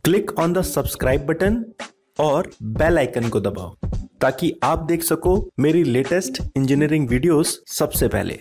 Click on the subscribe button और bell icon को दबाओ ताकि आप देख सको मेरी लेटेस्ट इंजीनियरिंग वीडियोस सबसे पहले।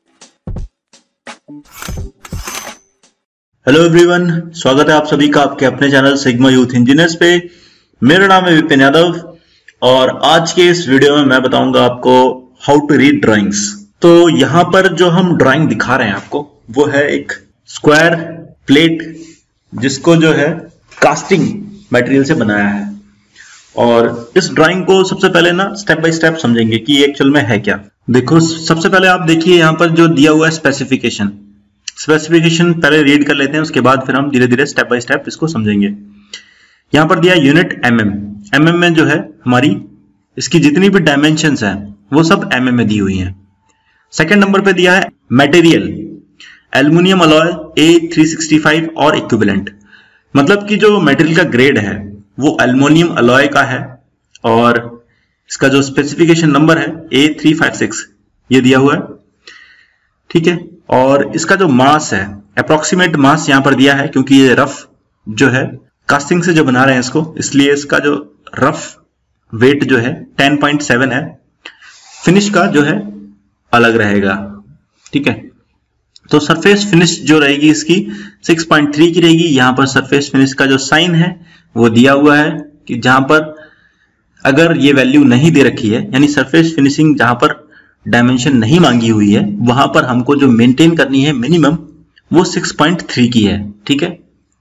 हेलो एवरीवन, स्वागत है आप सभी का आपके अपने चैनल सिग्मा यूथ इंजीनियर्स पे। मेरा नाम है विपिन यादव और आज के इस वीडियो में मैं बताऊंगा आपको हाउ टू रीड ड्राइंग्स। तो यहाँ पर जो हम ड्राइंग दिखा रहे हैं आपको वो है एक स्क्वायर प्लेट जिसको जो है कास्टिंग मटेरियल से बनाया है। और इस ड्राइंग को सबसे पहले ना स्टेप बाय स्टेप समझेंगे कि ये एक्चुअल में है क्या। देखो, सबसे पहले आप देखिए यहाँ पर जो दिया हुआ है स्पेसिफिकेशन पहले रीड कर लेते हैं, उसके बाद फिर हम धीरे धीरे स्टेप बाय स्टेप इसको समझेंगे। यहाँ पर दिया यूनिट एमएम में जो है हमारी इसकी जितनी भी डायमेंशंस हैं वो सब एमएम में दी हुई हैं। सेकंड नंबर पे दिया है मटेरियल एल्युमिनियम अलॉय A365 और इक्विवेलेंट, मतलब कि जो मटेरियल का ग्रेड है वो एल्युमिनियम अलॉय का है और इसका जो स्पेसिफिकेशन नंबर है A356 ये दिया हुआ है, ठीक है। और इसका जो मास है अप्रोक्सीमेट मास यहाँ पर दिया है क्योंकि ये रफ जो है कास्टिंग से जो बना रहे हैं इसको, इसलिए इसका जो रफ वेट जो है 10.7 है। फिनिश का जो है अलग रहेगा, ठीक है। तो सरफेस फिनिश जो रहेगी इसकी 6.3 की रहेगी। यहाँ पर सरफेस फिनिश का जो साइन है वो दिया हुआ है कि जहां पर अगर ये वैल्यू नहीं दे रखी है, यानी सरफेस फिनिशिंग जहां पर डायमेंशन नहीं मांगी हुई है वहां पर हमको जो मेंटेन करनी है मिनिमम वो 6.3 की है, ठीक है।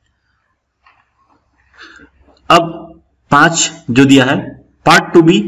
अब 5 जो दिया है पार्ट टू बी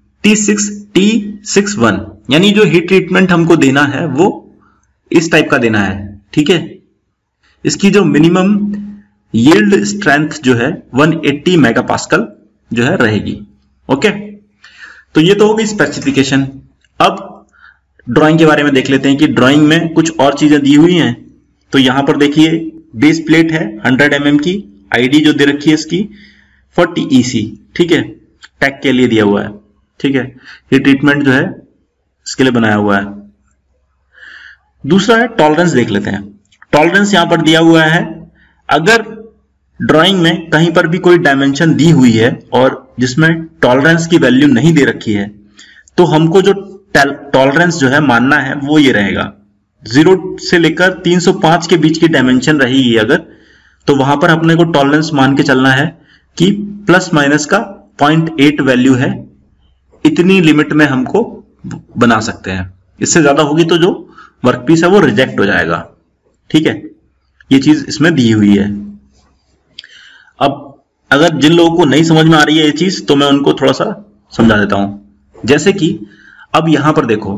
T61, यानी जो हीट ट्रीटमेंट हमको देना है वो इस टाइप का देना है, ठीक है। इसकी जो मिनिमम यील्ड स्ट्रेंथ जो है 180 मेगापास्कल जो है रहेगी, ओके। तो ये तो होगी स्पेसिफिकेशन। अब ड्राइंग के बारे में देख लेते हैं कि ड्राइंग में कुछ और चीजें दी हुई हैं। तो यहां पर देखिए बेस प्लेट है 100 mm की, आईडी जो दे रखी है इसकी 40 EC, ठीक है, टैग के लिए दिया हुआ है, ठीक है। ये ट्रीटमेंट जो है इसके लिए बनाया हुआ है। दूसरा है टॉलरेंस, देख लेते हैं। टॉलरेंस यहां पर दिया हुआ है अगर ड्राइंग में कहीं पर भी कोई डायमेंशन दी हुई है और जिसमें टॉलरेंस की वैल्यू नहीं दे रखी है तो हमको जो टॉलरेंस जो है मानना है वो ये रहेगा 0 से लेकर 305 के बीच की डायमेंशन रहेगी अगर, तो वहां पर अपने को टॉलरेंस मान के चलना है कि प्लस माइनस का 0.8 वैल्यू है, इतनी लिमिट में हमको बना सकते हैं। इससे ज्यादा होगी तो जो वर्कपीस है वो रिजेक्ट हो जाएगा, ठीक है। ये चीज इसमें दी हुई है। अब अगर जिन लोगों को नहीं समझ में आ रही है ये चीज तो मैं उनको थोड़ा सा समझा देता हूं। जैसे कि अब यहां पर देखो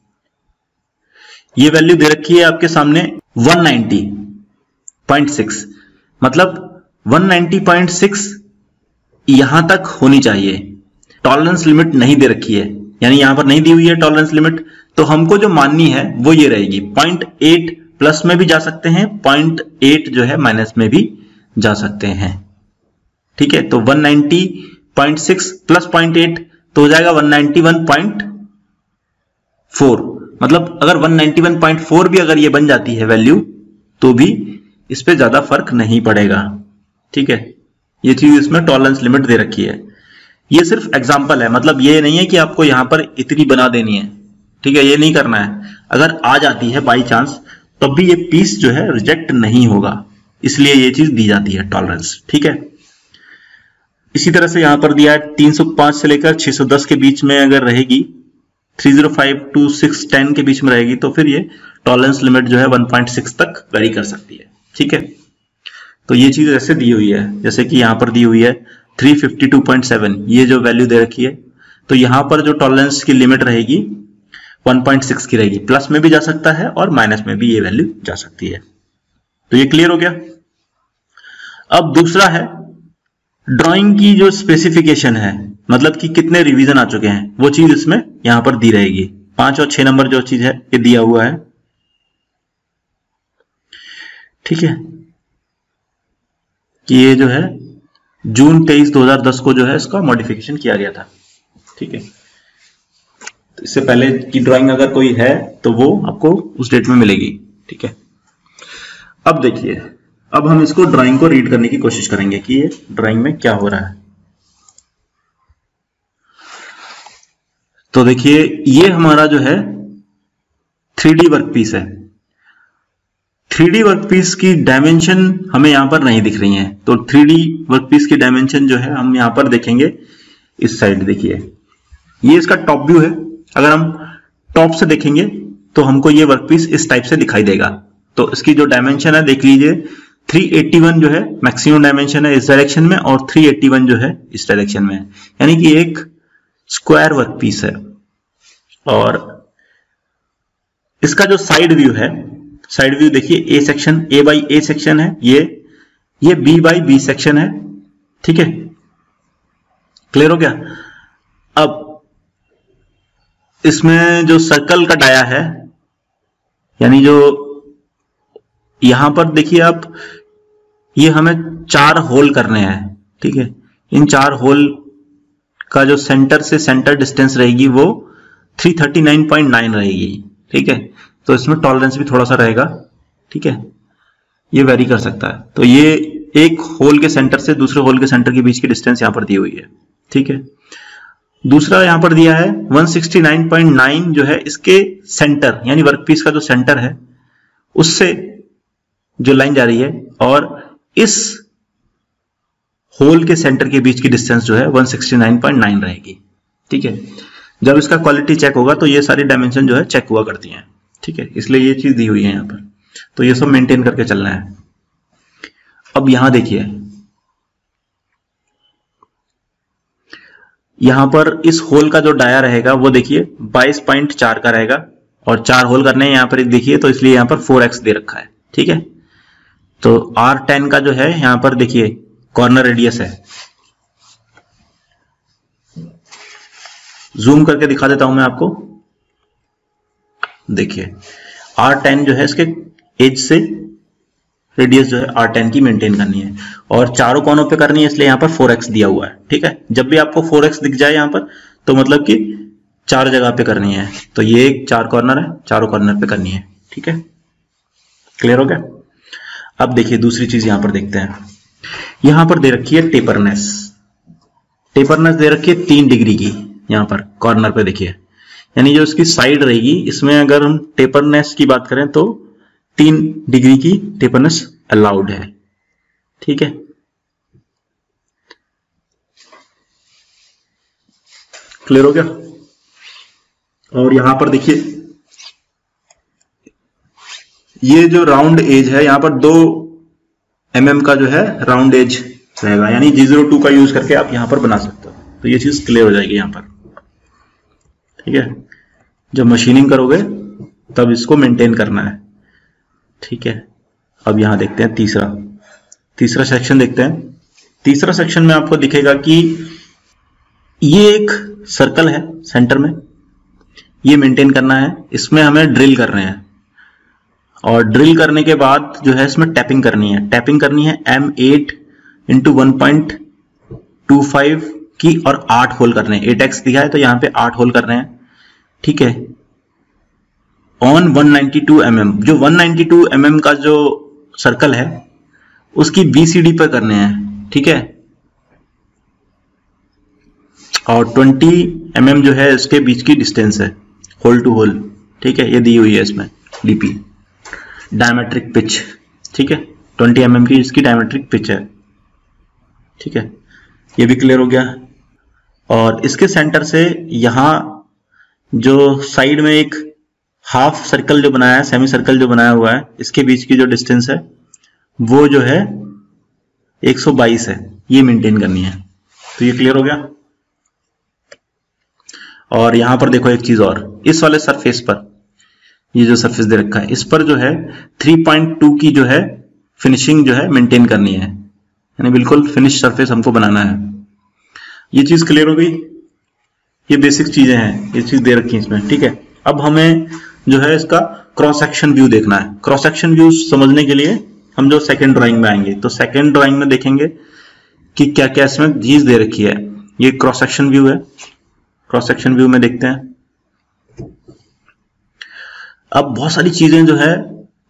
ये वैल्यू दे रखी है आपके सामने 190.6, मतलब 190.6 यहां तक होनी चाहिए। टॉलरेंस लिमिट नहीं दे रखी है, यानी यहां पर नहीं दी हुई है टॉलरेंस लिमिट, तो हमको जो माननी है वो ये रहेगी 0.8 प्लस में भी जा सकते हैं, 0.8 जो है माइनस में भी जा सकते हैं, ठीक है। तो 190.6 प्लस 0.8 तो हो जाएगा 191.4, मतलब अगर 191.4 भी अगर ये बन जाती है वैल्यू तो भी इस पे ज्यादा फर्क नहीं पड़ेगा, ठीक है। ये चीज इसमें टॉलरेंस लिमिट दे रखी है। ये सिर्फ एग्जांपल है, मतलब ये नहीं है कि आपको यहां पर इतनी बना देनी है, ठीक है, ये नहीं करना है। अगर आ जाती है बाई चांस तब भी ये पीस जो है रिजेक्ट नहीं होगा, इसलिए ये चीज दी जाती है टॉलरेंस, ठीक है। इसी तरह से यहां पर दिया है 305 से लेकर 610 के बीच में अगर रहेगी, 305 to 610 के बीच में रहेगी तो फिर ये टॉलरेंस लिमिट जो है 1.6 तक वेरी कर सकती है, ठीक है। तो ये चीज ऐसे दी हुई है, जैसे कि यहां पर दी हुई है 352.7, ये जो वैल्यू दे रखी है, तो यहां पर जो टॉलरेंस की लिमिट रहेगी 1.6 की रहेगी, प्लस में भी जा सकता है और माइनस में भी ये वैल्यू जा सकती है। तो ये क्लियर हो गया। अब दूसरा है ड्राइंग की जो स्पेसिफिकेशन है, मतलब कि कितने रिवीजन आ चुके हैं, वो चीज इसमें यहां पर दी रहेगी। 5 और 6 नंबर जो चीज है ये दिया हुआ है, ठीक है, कि ये जो है जून 23 2010 को जो है इसका मॉडिफिकेशन किया गया था, ठीक है। तो इससे पहले की ड्राइंग अगर कोई है तो वो आपको उस डेट में मिलेगी, ठीक है। अब देखिए अब हम इसको ड्राइंग को रीड करने की कोशिश करेंगे कि ये ड्राइंग में क्या हो रहा है। तो देखिए ये हमारा जो है 3D वर्कपीस है। 3D वर्कपीस की डायमेंशन हमें यहां पर नहीं दिख रही है, तो 3D वर्कपीस की डायमेंशन जो है हम यहां पर देखेंगे इस साइड। देखिए ये इसका टॉप व्यू है। अगर हम टॉप से देखेंगे तो हमको ये वर्कपीस इस टाइप से दिखाई देगा। तो इसकी जो डायमेंशन है देख लीजिए, 381 जो है मैक्सिमम डायमेंशन है इस डायरेक्शन में, और 381 जो है इस डायरेक्शन में है, यानी कि एक स्क्वायर वर्कपीस है। और इसका जो साइड व्यू है, साइड व्यू देखिए a section, a by a section है, ये बी बाई बी सेक्शन है। ठीक है, क्लियर हो गया। अब इसमें जो सर्कल का डाया है, यानी जो यहां पर देखिए आप, ये हमें 4 होल करने हैं। ठीक है, इन 4 होल का जो सेंटर से सेंटर डिस्टेंस रहेगी वो 339.9 रहेगी। ठीक है, तो इसमें टॉलरेंस भी थोड़ा सा रहेगा। ठीक है, ये वेरी कर सकता है। तो ये एक होल के सेंटर से दूसरे होल के सेंटर के बीच की डिस्टेंस यहां पर दी हुई है। ठीक है, दूसरा यहां पर दिया है 169.9 जो है इसके सेंटर, यानी वर्कपीस का जो सेंटर है उससे जो लाइन जा रही है, और इस होल के सेंटर के बीच की डिस्टेंस जो है 169.9 रहेगी। ठीक है, जब इसका क्वालिटी चेक होगा तो ये सारी डायमेंशन जो है चेक हुआ करती हैं। ठीक है, इसलिए ये चीज दी हुई है यहां पर, तो ये सब मेंटेन करके चलना है। अब यहां देखिए, यहां पर इस होल का जो डाया रहेगा वो देखिए 22.4 का रहेगा, और 4 होल करने हैं यहां पर देखिए, तो इसलिए यहां पर 4x दे रखा है। ठीक है, तो R10 का जो है यहां पर देखिए कॉर्नर रेडियस है। जूम करके दिखा देता हूं मैं आपको। देखिए R10 जो है इसके एज से रेडियस जो है R10 की मेंटेन करनी है, और चारों कोनों पे करनी है, इसलिए यहां पर 4x दिया हुआ है। ठीक है, जब भी आपको 4x दिख जाए यहां पर तो मतलब कि 4 जगह पे करनी है। तो ये एक 4 कॉर्नर है, चारों कॉर्नर पे करनी है। ठीक है, क्लियर हो गया। अब देखिए दूसरी चीज यहां पर देखते हैं। यहां पर दे रखी है टेपरनेस। टेपरनेस दे रखी है 3 डिग्री की यहां पर कॉर्नर पे देखिए, यानी जो इसकी साइड रहेगी इसमें अगर हम टेपरनेस की बात करें तो 3 डिग्री की टेपरनेस अलाउड है। ठीक है, क्लियर हो गया। और यहां पर देखिए ये जो राउंड एज है यहां पर 2 mm का जो है राउंड एज रहेगा, यानी G02 का यूज करके आप यहां पर बना सकते हो। तो ये चीज क्लियर हो जाएगी यहां पर। ठीक है, जब मशीनिंग करोगे तब इसको मेंटेन करना है। ठीक है, अब यहां देखते हैं तीसरा सेक्शन देखते हैं। तीसरा सेक्शन में आपको दिखेगा कि ये एक सर्कल है सेंटर में, ये मेंटेन करना है। इसमें हमें ड्रिल कर रहे हैं, और ड्रिल करने के बाद जो है इसमें टैपिंग करनी है। टैपिंग करनी है M8 × 1.25 की, और 8 होल करने हैं। 8x दिया है तो यहां पे 8 होल कर रहे हैं। ठीक है, ऑन 192 mm, जो 192 mm का जो सर्कल है उसकी BCD पे करने हैं। ठीक है, और 20 mm जो है इसके बीच की डिस्टेंस है होल टू होल। ठीक है, ये दी हुई है इसमें DP, डायमेट्रिक पिच। ठीक है, 20 mm की इसकी डायमेट्रिक पिच है। ठीक है, ये भी क्लियर हो गया। और इसके सेंटर से यहां जो साइड में एक हाफ सर्कल जो बनाया है, सेमी सर्कल जो बनाया हुआ है, इसके बीच की जो डिस्टेंस है वो जो है 122 है, ये मेंटेन करनी है। तो ये क्लियर हो गया। और यहां पर देखो एक चीज और, इस वाले सरफेस पर, ये जो सरफेस दे रखा है इस पर जो है 3.2 की जो है फिनिशिंग जो है मेंटेन करनी है, यानी बिल्कुल फिनिश सरफेस हमको बनाना है। ये चीज क्लियर हो गई। ये बेसिक चीजें हैं, ये चीज दे रखी है इसमें। ठीक है, अब हमें जो है इसका क्रॉस सेक्शन व्यू देखना है। क्रॉस सेक्शन व्यू समझने के लिए हम जो सेकंड ड्राइंग में आएंगे, तो सेकंड ड्राइंग में देखेंगे कि क्या क्या इसमें चीज दे रखी है। ये क्रॉस सेक्शन व्यू है। क्रॉस सेक्शन व्यू में देखते हैं। अब बहुत सारी चीजें जो है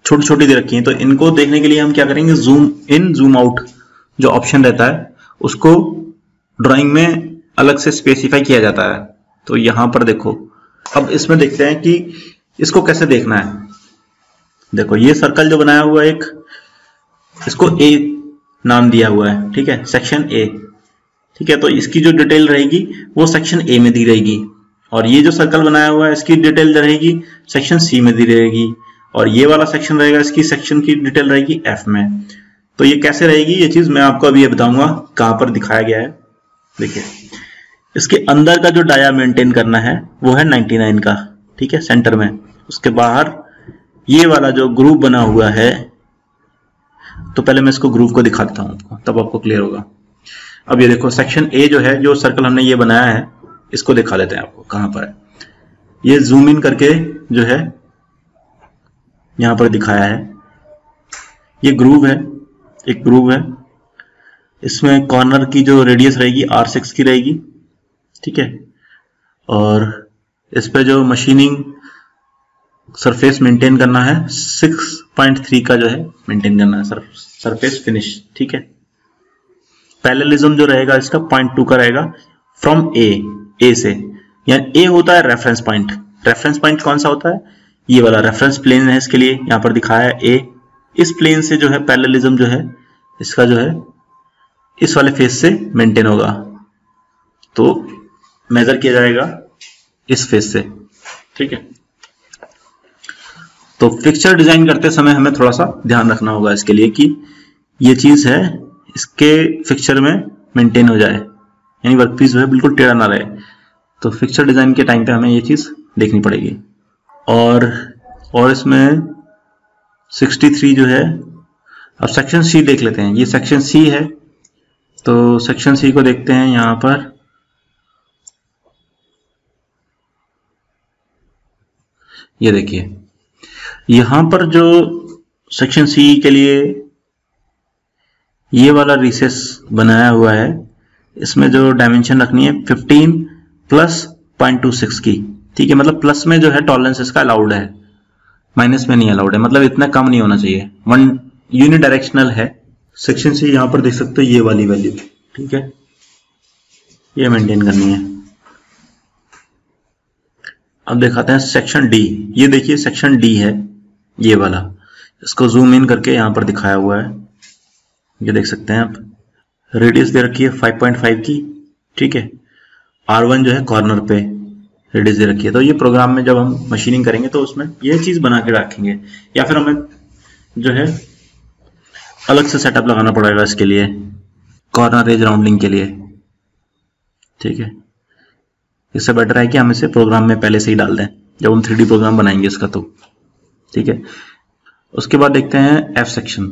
छोटी छोटी दे रखी हैं। तो इनको देखने के लिए हम क्या करेंगे, जूम इन जूम आउट जो ऑप्शन रहता है उसको ड्राइंग में अलग से स्पेसिफाई किया जाता है। तो यहां पर देखो, अब इसमें देखते हैं कि इसको कैसे देखना है। देखो ये सर्कल जो बनाया हुआ है एक, इसको ए नाम दिया हुआ है, ठीक है, सेक्शन ए, ठीक है। तो इसकी जो डिटेल रहेगी वो सेक्शन ए में दी रहेगी, और ये जो सर्कल बनाया हुआ है इसकी डिटेल रहेगी सेक्शन सी में दी रहेगी, और ये वाला सेक्शन रहेगा इसकी सेक्शन की डिटेल रहेगी एफ में। तो ये कैसे रहेगी ये चीज मैं आपको अभी बताऊंगा कहां पर दिखाया गया है। देखिए इसके अंदर का जो डाया मेंटेन करना है वो है 99 का, ठीक है, सेंटर में। उसके बाहर ये वाला जो ग्रुप बना हुआ है, तो पहले मैं इसको ग्रुप को दिखा देता हूं आपको, तब आपको क्लियर होगा। अब ये देखो सेक्शन ए जो है, जो सर्कल हमने ये बनाया है, इसको दिखा देते हैं आपको कहां पर है। ये जूम इन करके जो है यहां पर दिखाया है, ये ग्रुव है, एक ग्रुव है। इसमें कॉर्नर की जो रेडियस रहेगी R6 की रहेगी, ठीक है, और इस पे जो मशीनिंग सरफेस मेंटेन करना है 6.3 का जो है मेंटेन करना है सरफेस फिनिश, ठीक है। पैरेललिज्म जो रहेगा इसका 0.2 का रहेगा फ्रॉम ए से, यानी ए होता है रेफरेंस पॉइंट। रेफरेंस पॉइंट कौन सा होता है, ये वाला रेफरेंस प्लेन है, इसके लिए यहां पर दिखाया है ए। इस प्लेन से जो है पैरेललिज्म जो है इसका जो है इस वाले फेस से मेंटेन होगा, तो मेजर किया जाएगा इस फेस से, ठीक है। तो फिक्सचर डिजाइन करते समय हमें थोड़ा सा ध्यान रखना होगा इसके लिए कि ये चीज है इसके फिक्सचर में मेंटेन हो जाए, यानी वर्कपीस जो है बिल्कुल टेढ़ा ना रहे। तो फिक्सचर डिजाइन के टाइम पे हमें ये चीज देखनी पड़ेगी। और इसमें 63 जो है, अब सेक्शन सी देख लेते हैं। ये सेक्शन सी है, तो सेक्शन सी को देखते हैं यहां पर। ये देखिए यहां पर जो सेक्शन सी के लिए ये वाला रिसेस बनाया हुआ है, इसमें जो डायमेंशन रखनी है 15 प्लस 0.26 की, ठीक है। मतलब प्लस में जो है टॉलरेंस इसका अलाउड है, माइनस में नहीं अलाउड है, मतलब इतना कम नहीं होना चाहिए। वन यूनिडायरेक्शनल है। सेक्शन सी यहां पर देख सकते हो ये वाली वैल्यू, ठीक है, ये मेंटेन करनी है। अब दिखाते हैं सेक्शन डी। ये देखिए सेक्शन डी है ये वाला, इसको जूम इन करके यहां पर दिखाया हुआ है, ये देख सकते हैं आप। रेडियस दे रखी है 5.5 की, ठीक है। R1 जो है कॉर्नर पे रेडियस दे रखी है। तो ये प्रोग्राम में जब हम मशीनिंग करेंगे तो उसमें ये चीज बना के रखेंगे, या फिर हमें जो है अलग से सेटअप लगाना पड़ेगा इसके लिए, कॉर्नर एज राउंडिंग के लिए, ठीक है। इससे बेटर है कि हम इसे प्रोग्राम में पहले से ही डाल दें जब हम 3D प्रोग्राम बनाएंगे इसका, तो ठीक है। उसके बाद देखते हैं एफ सेक्शन।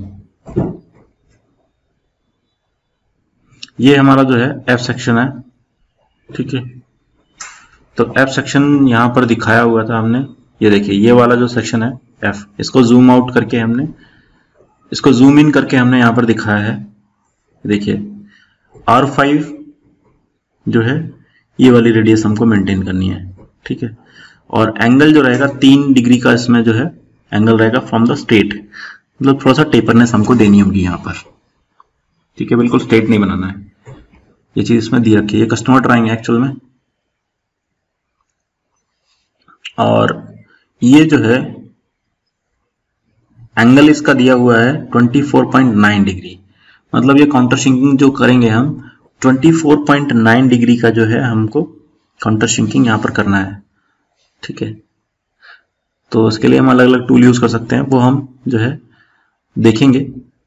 ये हमारा जो है एफ सेक्शन है, ठीक है। तो एफ सेक्शन यहां पर दिखाया हुआ था हमने, ये देखिए ये वाला जो सेक्शन है एफ, इसको जूम आउट करके हमने, इसको जूम इन करके हमने यहां पर दिखाया है। देखिए R5 जो है ये वाली रेडियस हमको मेंटेन करनी है, ठीक है। और एंगल जो रहेगा 3 डिग्री का इसमें जो है एंगल रहेगा फ्रॉम द स्ट्रेट, मतलब थोड़ा सा टेपरनेस हमको देनी होगी यहाँ पर, ठीक है। बिल्कुल स्ट्रेट नहीं बनाना है, ये चीज इसमें दी रखी है। ये कस्टमर ड्राइंग है एक्चुअल में। और ये जो है एंगल इसका दिया हुआ है 24.9 डिग्री, मतलब ये काउंटर शिंकिंग जो करेंगे हम 24.9 डिग्री का जो है हमको काउंटर शिंकिंग यहां पर करना है, ठीक है। तो उसके लिए हम अलग अलग टूल यूज कर सकते हैं, वो हम जो है देखेंगे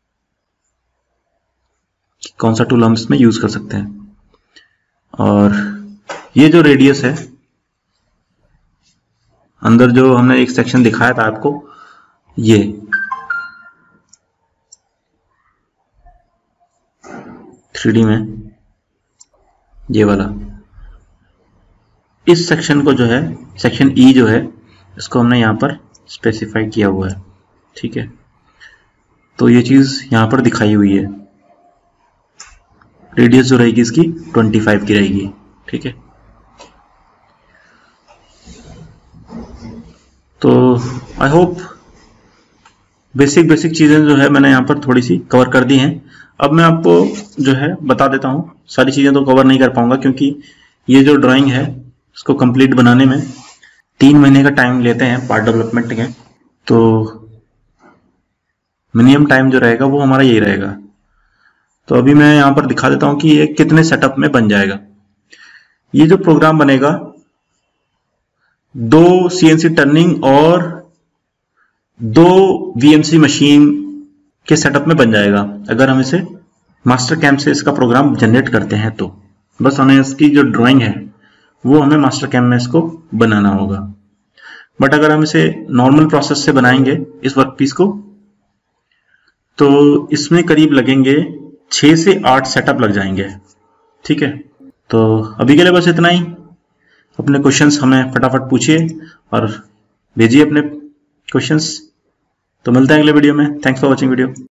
कि कौन सा टूल हम इसमें यूज कर सकते हैं। और ये जो रेडियस है अंदर जो हमने एक सेक्शन दिखाया था आपको, ये 3D में ये वाला, इस सेक्शन को जो है सेक्शन ई जो है इसको हमने यहां पर स्पेसिफाई किया हुआ है, ठीक है। तो ये चीज यहां पर दिखाई हुई है। रेडियस जो रहेगी इसकी 25 की रहेगी, ठीक है। तो आई होप बेसिक चीजें जो है मैंने यहाँ पर थोड़ी सी कवर कर दी हैं। अब मैं आपको जो है बता देता हूँ, सारी चीजें तो कवर नहीं कर पाऊंगा क्योंकि ये जो ड्राइंग है इसको कंप्लीट बनाने में 3 महीने का टाइम लेते हैं पार्ट डेवलपमेंट के, तो मिनिमम टाइम जो रहेगा वो हमारा यही रहेगा। तो अभी मैं यहाँ पर दिखा देता हूँ कि ये कितने सेटअप में बन जाएगा। ये जो प्रोग्राम बनेगा 2 CNC टर्निंग और 2 VMC मशीन के सेटअप में बन जाएगा अगर हम इसे मास्टर कैम से इसका प्रोग्राम जनरेट करते हैं। तो बस हमें इसकी जो ड्राइंग है वो हमें मास्टर कैम में इसको बनाना होगा। बट अगर हम इसे नॉर्मल प्रोसेस से बनाएंगे इस वर्कपीस को, तो इसमें करीब लगेंगे 6 से 8 सेटअप लग जाएंगे। ठीक है, तो अभी के लिए बस इतना ही। अपने क्वेश्चंस हमें फटाफट पूछिए और भेजिए अपने क्वेश्चंस। तो मिलते हैं अगले वीडियो में। Thanks for watching video.